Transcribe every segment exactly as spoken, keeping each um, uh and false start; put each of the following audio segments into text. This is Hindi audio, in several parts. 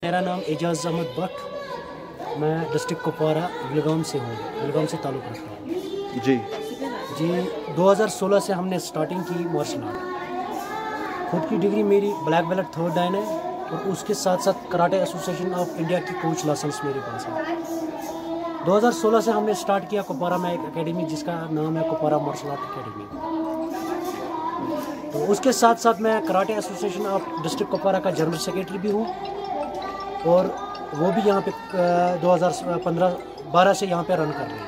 मेरा नाम एजाज अहमद भट्ट, मैं डिस्ट्रिक्ट कुपवारा विलगाम से हूँ, विलगाम से ताल्लुक़ रखता हूँ। जी जी दो हज़ार सोलह से हमने स्टार्टिंग की मार्शल आर्ट। खुद की डिग्री मेरी ब्लैक बेल्ट थर्ड डाइन है और उसके साथ साथ कराटे एसोसिएशन ऑफ इंडिया की कोच लाइसेंस मेरे पास है। दो हज़ार सोलह से हमने स्टार्ट किया कुपवारा में एक एकेडमी जिसका नाम है कुपवारा मार्शल आर्ट एकेडमी। तो उसके साथ साथ मैं karate association of district Kupwara का जनरल सेक्रेटरी भी हूँ और वो भी यहाँ पे दो हज़ार पंद्रह बारह से यहाँ पे रन कर रहे हैं।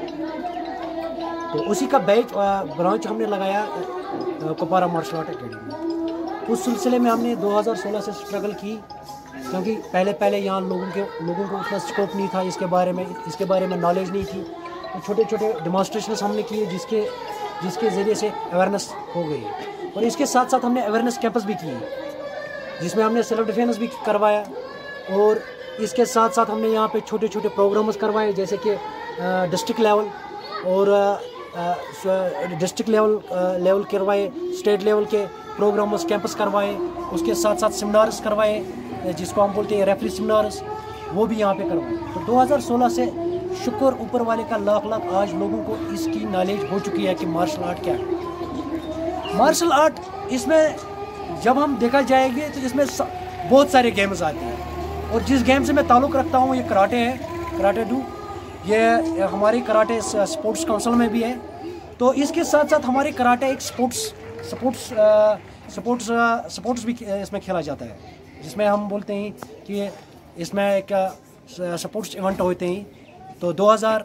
तो उसी का बैच ब्रांच हमने लगाया कुपवारा मार्शल आर्ट एकेडमी। उस सिलसिले में हमने दो हज़ार सोलह से स्ट्रगल की क्योंकि पहले पहले यहाँ लोगों के लोगों को उतना स्कोप नहीं था, इसके बारे में इसके बारे में नॉलेज नहीं थी। तो छोटे छोटे डेमोन्स्ट्रेशंस हमने किए जिसके जिसके ज़रिए से अवेयरनेस हो गई और इसके साथ साथ हमने अवेयरनेस कैंपस भी किए जिसमें हमने सेल्फ डिफेंस भी करवाया और इसके साथ साथ हमने यहाँ पे छोटे छोटे प्रोग्राम्स करवाए जैसे कि डिस्ट्रिक्ट लेवल और डिस्ट्रिक्ट लेवल लेवल करवाए, स्टेट लेवल के प्रोग्राम्स कैंपस करवाए, उसके साथ साथ सेमिनार्स करवाए जिसको हम बोलते हैं रेफरी सेमिनार्स, वो भी यहाँ पे करवाए। तो दो हज़ार सोलह से शुक्र ऊपर वाले का लाख लाख आज लोगों को इसकी नॉलेज हो चुकी है कि मार्शल आर्ट क्या है। मार्शल आर्ट इसमें जब हम देखा जाएंगे तो इसमें बहुत सारे गेम्स आते हैं और जिस गेम से मैं ताल्लुक़ रखता हूँ ये कराटे है, कराटे डू, ये हमारी कराटे स्पोर्ट्स काउंसिल में भी है। तो इसके साथ साथ हमारे कराटे एक स्पोर्ट्स स्पोर्ट्स स्पोर्ट्स स्पोर्ट्स भी इसमें खेला जाता है जिसमें हम बोलते हैं कि इसमें एक स्पोर्ट्स इवेंट होते हैं। तो दो हज़ार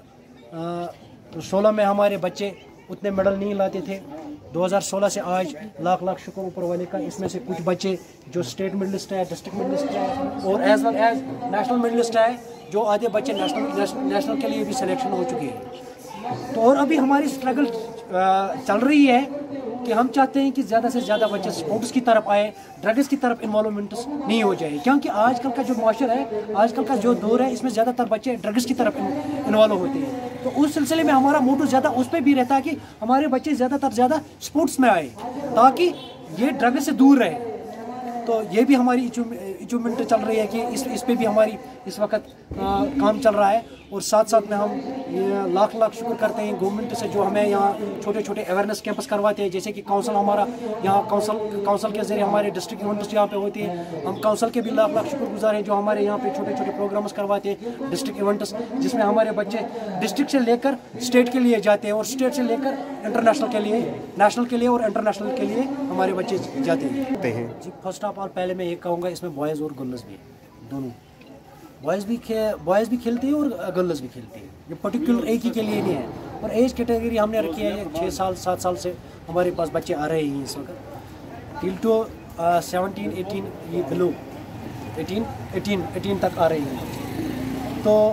सोलह में हमारे बच्चे उतने मेडल नहीं लाते थे। दो हज़ार सोलह से आज लाख लाख शुक्र ऊपर वाले का, इसमें से कुछ बच्चे जो स्टेट मेडलिस्ट है, डिस्ट्रिक्ट मेडलिस्ट है और as well as national medalist है, जो आधे बच्चे नेशनल नेशनल के लिए भी सिलेक्शन हो चुके हैं। तो और अभी हमारी स्ट्रगल चल रही है कि हम चाहते हैं कि ज़्यादा से ज़्यादा बच्चे स्पोर्ट्स की तरफ आए, ड्रग्स की तरफ इन्वॉल्वमेंट नहीं हो जाए क्योंकि आजकल का जो माशरा है, आजकल का जो दौर है, इसमें ज़्यादातर बच्चे ड्रग्स की तरफ इन्वॉल्व होते हैं। तो उस सिलसिले में हमारा मोटो ज़्यादा उस पर भी रहता है कि हमारे बच्चे ज़्यादातर ज़्यादा स्पोर्ट्स में आए ताकि ये ड्रग्स से दूर रहे। तो ये भी हमारी अचीवमेंट चल रही है कि इस इस पे भी हमारी इस वक्त काम चल रहा है और साथ साथ में हम ये लाख लाख शुक्र करते हैं गवर्नमेंट से जो हमें यहाँ छोटे छोटे अवेयरनेस कैंपस करवाते हैं जैसे कि काउंसिल हमारा यहाँ काउंसिल काउंसिल के जरिए हमारे डिस्ट्रिक्ट इवेंट्स यहाँ पे होती है। हम काउंसिल के भी लाख लाख शुक्रगुजार हैं जो हमारे यहाँ पे छोटे छोटे प्रोग्राम्स करवाते हैं डिस्ट्रिक्ट इवेंट्स जिसमें हमारे बच्चे डिस्ट्रिक्ट से लेकर स्टेट के लिए जाते हैं और स्टेट से लेकर इंटरनेशनल के लिए, नेशनल के लिए और इंटरनेशनल के लिए हमारे बच्चे जाते हैं। जी फर्स्ट ऑफ ऑल पहले मैं ये कहूँगा इसमें बॉयज़ और गर्ल्स भी दोनों, बॉयज़ भी खे बॉयज़ भी खेलते हैं और गर्ल्स भी खेलते हैं। ये पर्टिकुलर एक ही के लिए नहीं है और एज कैटेगरी हमने रखी है छः साल सात साल से हमारे पास बच्चे आ रहे हैं इस वक्त टिल टू सेवनटीन एटीन ये बिलो एटीन एटीन एटीन तक आ रही हैं। तो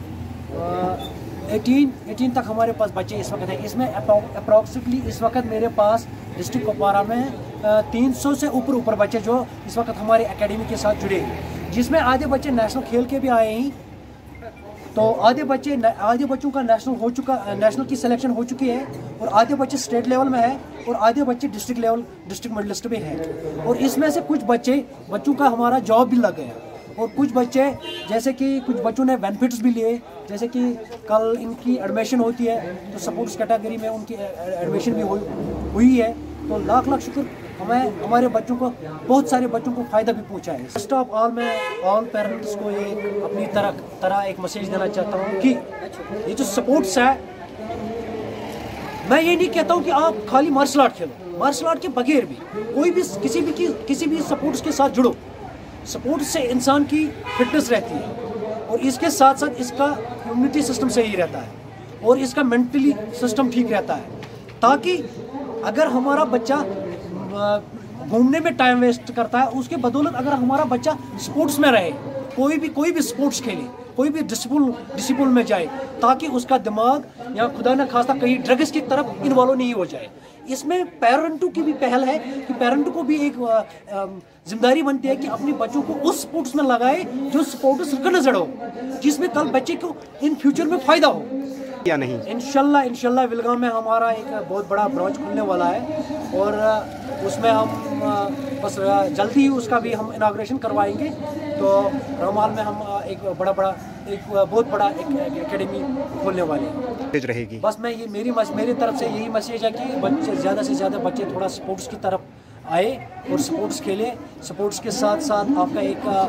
एटीन एटीन तक हमारे पास बच्चे इस वक्त हैं। इसमें अप्रॉक्सीमेटली इस वक्त मेरे पास डिस्ट्रिक्ट कुपवारा में तीन सौ से ऊपर ऊपर बच्चे जो इस वक्त हमारे एकेडमी के साथ जुड़े हैं जिसमें आधे बच्चे नेशनल खेल के भी आए हैं। तो आधे बच्चे आधे बच्चों का नेशनल हो चुका नेशनल की सिलेक्शन हो चुकी है और आधे बच्चे स्टेट लेवल में है और आधे बच्चे डिस्ट्रिक्ट लेवल डिस्ट्रिक्ट मेडलिस्ट में हैं और इसमें से कुछ बच्चे बच्चों का हमारा जॉब भी लग गया और कुछ बच्चे जैसे कि कुछ बच्चों ने बेनिफिट्स भी लिए जैसे कि कल इनकी एडमिशन होती है तो सपोर्ट्स कैटेगरी में उनकी एडमिशन भी हुई है। तो लाख लाख शुक्र हमें हमारे बच्चों को बहुत सारे बच्चों को फ़ायदा भी पहुंचा है। फर्स्ट ऑफ ऑल मैं ऑल पेरेंट्स को ये अपनी तरह तरह एक मैसेज देना चाहता हूँ कि ये जो स्पोर्ट्स है, मैं ये नहीं कहता हूँ कि आप खाली मार्शल आर्ट खेलो, मार्शल आर्ट के बगैर भी कोई भी किसी भी किसी भी स्पोर्ट्स के साथ जुड़ो। स्पोर्ट्स से इंसान की फिटनेस रहती है और इसके साथ साथ इसका इम्यूनिटी सिस्टम सही रहता है और इसका मेंटली सिस्टम ठीक रहता है ताकि अगर हमारा बच्चा घूमने में टाइम वेस्ट करता है उसके बदौलत अगर हमारा बच्चा स्पोर्ट्स में रहे, कोई भी कोई भी स्पोर्ट्स खेले, कोई भी डिसिप्लिन डिसिप्लिन में जाए ताकि उसका दिमाग या खुदा न खास्ता कहीं ड्रग्स की तरफ इन्वॉल्व नहीं हो जाए। इसमें पेरेंटों की भी पहल है कि पेरेंटों को भी एक जिम्मेदारी बनती है कि अपने बच्चों को उस स्पोर्ट्स में लगाए जो स्पोर्ट्स रिकॉग्नाइज्ड हो जिसमें कल बच्चे को इन फ्यूचर में फ़ायदा हो या नहीं। इंशाल्लाह इंशाल्लाह विलगाम में हमारा एक बहुत बड़ा ब्रांच खुलने वाला है और उसमें हम आ, बस जल्दी ही उसका भी हम इनाग्रेशन करवाएंगे। तो रमाल में हम एक बड़ा बड़ा एक बहुत बड़ा एक एकेडमी खोलने वाले हैं रहेगी। बस मैं ये मेरी मेरी तरफ से यही मैसेज है कि बच्चे ज़्यादा से ज़्यादा बच्चे थोड़ा स्पोर्ट्स की तरफ आए और स्पोर्ट्स खेलें। स्पोर्ट्स के साथ साथ आपका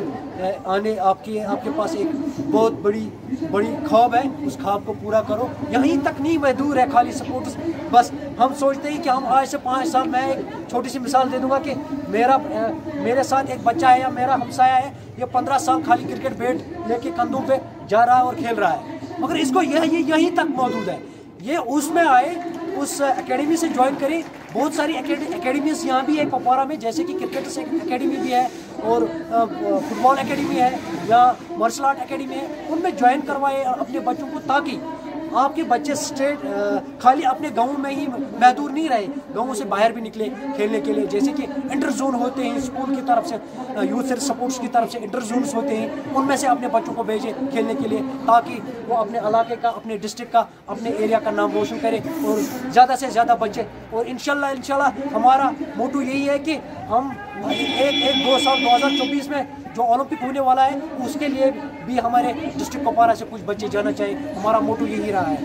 एक आने आपके आपके पास एक बहुत बड़ी बड़ी ख्वाब है, उस ख्वाब को पूरा करो। यहीं तक नहीं महदूद है खाली स्पोर्ट्स। बस हम सोचते हैं कि हम आज से पाँच साल, मैं एक छोटी सी मिसाल दे दूंगा कि मेरा मेरे साथ एक बच्चा है या मेरा हमसाया है, ये पंद्रह साल खाली क्रिकेट बैट लेके कंधों पे जा रहा है और खेल रहा है, मगर इसको यह ये यहीं तक मौजूद है। ये उसमें आए, उस एकेडमी से ज्वाइन करें। बहुत सारी एकेडमीज यहाँ भी है कुपवारा में, जैसे कि क्रिकेट से एकेडमी भी है और फुटबॉल एकेडमी है या मार्शल आर्ट एकेडमी है, उनमें ज्वाइन करवाए अपने बच्चों को, ताकि आपके बच्चे स्टेट खाली अपने गाँव में ही महदूद नहीं रहे, गाँव से बाहर भी निकले खेलने के लिए। जैसे कि इंटर जोन होते हैं स्कूल की तरफ से, यूथ सपोर्ट्स की तरफ से इंटर जोन्स होते हैं, उनमें से अपने बच्चों को भेजें खेलने के लिए, ताकि वो अपने इलाके का, अपने डिस्ट्रिक्ट का, अपने एरिया का नाम रोशन करें और ज़्यादा से ज़्यादा बच्चे। और इंशाल्लाह इंशाल्लाह हमारा मोटो यही है कि हम एक एक दो साल दो हज़ार चौबीस में जो ओलंपिक होने वाला है, उसके लिए भी हमारे डिस्ट्रिक्ट कुपवारा से कुछ बच्चे जाना चाहिए। हमारा मोटो यही रहा है।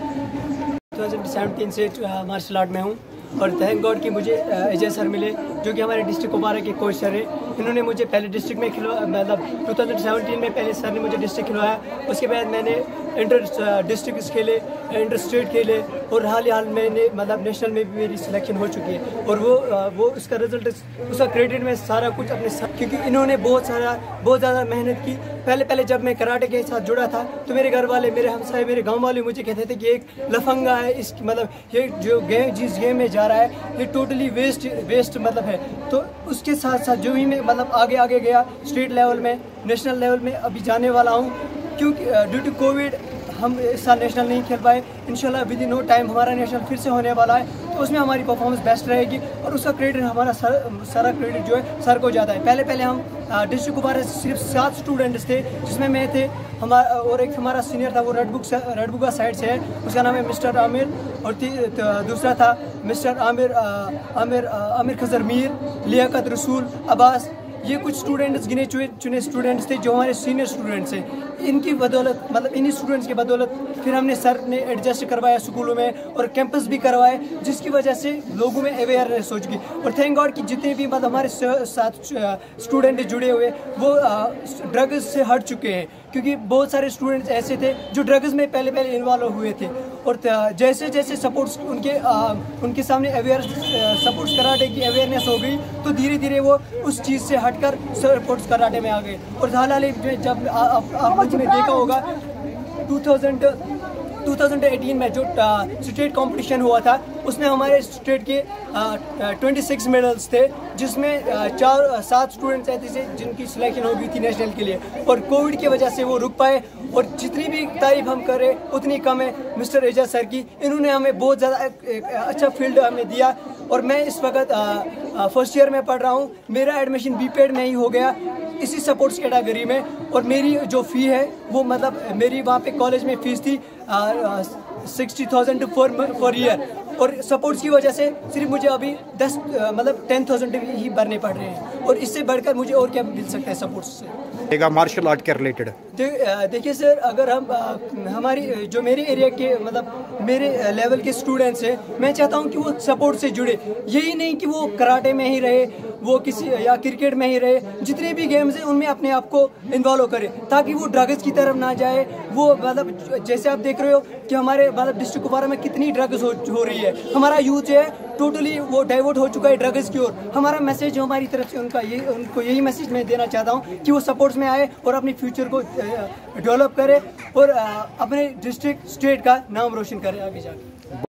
दो हज़ार सत्रह से मार्शल आर्ट में हूँ और थैंक गॉड कि मुझे अजय सर मिले, जो कि हमारे डिस्ट्रिक्ट कुपवारा के कोच सर हैं। इन्होंने मुझे पहले डिस्ट्रिक्ट में खिलवा मतलब दो हज़ार सत्रह में पहले सर ने मुझे डिस्ट्रिक्ट खिलवाया, उसके बाद मैंने इंटर डिस्ट्रिक्ट खेले, इंटर स्टेट खेले और हाल ही हाल मैंने मतलब नेशनल में भी मेरी सिलेक्शन हो चुकी है। और वो वो उसका रिजल्ट, उसका क्रेडिट में सारा कुछ अपने साथ, क्योंकि इन्होंने बहुत सारा बहुत ज़्यादा मेहनत की। पहले पहले जब मैं कराटे के साथ जुड़ा था तो मेरे घर वाले, मेरे हमसाए, मेरे गाँव वाले मुझे कहते थे कि एक लफंगा है, इस मतलब ये जो गेम जिस गेम में जा रहा है ये टोटली वेस्ट वेस्ट मतलब है। तो उसके साथ साथ जो भी मैं मतलब आगे आगे गया, स्टेट लेवल में, नेशनल लेवल में अभी जाने वाला हूँ, क्योंकि ड्यू टू कोविड हम इस साल नेशनल नहीं खेल पाए। इंशाल्लाह विद इन नो टाइम हमारा नेशनल फिर से होने वाला है, तो उसमें हमारी परफॉर्मेंस बेस्ट रहेगी और उसका क्रेडिट हमारा सर, सारा क्रेडिट जो है सर को जाता है। पहले पहले हम डिस्ट्रिक्ट कुपवारा से सिर्फ सात स्टूडेंट्स थे, जिसमें मैं थे, हमारा और एक हमारा सीनियर था, वो रेडबुक रेडबुका साइड से है, उसका नाम है मिस्टर आमिर, और दूसरा था मिस्टर आमिर आमिर आमिर खजर मीर, लियाकत रसूल, अब्बास। ये कुछ स्टूडेंट्स गिने चुने चुने स्टूडेंट्स थे जो हमारे सीनियर स्टूडेंट्स हैं। इनकी बदौलत मतलब इन्हीं स्टूडेंट्स की बदौलत फिर हमने सर ने एडजस्ट करवाया स्कूलों में और कैंपस भी करवाए, जिसकी वजह से लोगों में अवेयरनेस हो चुकी। और थैंक गॉड कि जितने भी मतलब हमारे साथ स्टूडेंट जुड़े हुए वो ड्रग्स से हट चुके हैं, क्योंकि बहुत सारे स्टूडेंट्स ऐसे थे जो ड्रग्स में पहले पहले इन्वॉल्व हुए थे। और जैसे जैसे सपोर्ट्स उनके आ, उनके सामने अवेयर सपोर्ट्स कराटे की अवेयरनेस हो गई, तो धीरे धीरे वो उस चीज़ से हटकर सपोर्ट्स कराटे में आ गए। और हाल ही में जब आप लोगों ने देखा होगा दो हज़ार अठारह में जो स्टेट कंपटीशन हुआ था, उसमें हमारे स्टेट के छब्बीस मेडल्स थे, जिसमें चार सात स्टूडेंट्स ऐसे थे जिनकी सिलेक्शन हो गई थी नेशनल के लिए, और कोविड की वजह से वो रुक पाए। और जितनी भी तारीफ हम करें उतनी कम है मिस्टर एजाज सर की। इन्होंने हमें बहुत ज़्यादा अच्छा फील्ड हमें दिया। और मैं इस वक्त फर्स्ट ईयर में पढ़ रहा हूँ, मेरा एडमिशन बीपेड में ही हो गया इसी सपोर्ट्स कैटेगरी में। और मेरी जो फ़ी है वो मतलब मेरी वहाँ पे कॉलेज में फ़ीस थी sixty thousand for four year, और सपोर्ट्स की वजह से सिर्फ मुझे अभी दस मतलब टेन थाउजेंड ही भरने पड़ रहे हैं। और इससे बढ़कर मुझे और क्या मिल सकता है सपोर्ट्स से। मार्शल आर्ट के रिलेटेड दे, देखिए सर, अगर हम आ, हमारी जो मेरे एरिया के मतलब मेरे लेवल के स्टूडेंट्स हैं, मैं चाहता हूं कि वो सपोर्ट से जुड़े। यही नहीं कि वो कराटे में ही रहे, वो किसी या क्रिकेट में ही रहे, जितने भी गेम्स हैं उनमें अपने आप को इन्वॉल्व करे, ताकि वो ड्रग्स की तरफ ना जाए। वो मतलब जैसे आप देख रहे हो कि हमारे मतलब डिस्ट्रिक्ट कुपवारा में कितनी ड्रग्स हो, हो रही है। हमारा यूथ जो है टोटली वो डाइवर्ट हो चुका है ड्रग्स की ओर। हमारा मैसेज जो हमारी तरफ से उनका ये उनको यही मैसेज मैं देना चाहता हूँ कि वो सपोर्ट्स में आए और अपने फ्यूचर को डेवलप करे और अपने डिस्ट्रिक्ट स्टेट का नाम रोशन करे आगे जाके।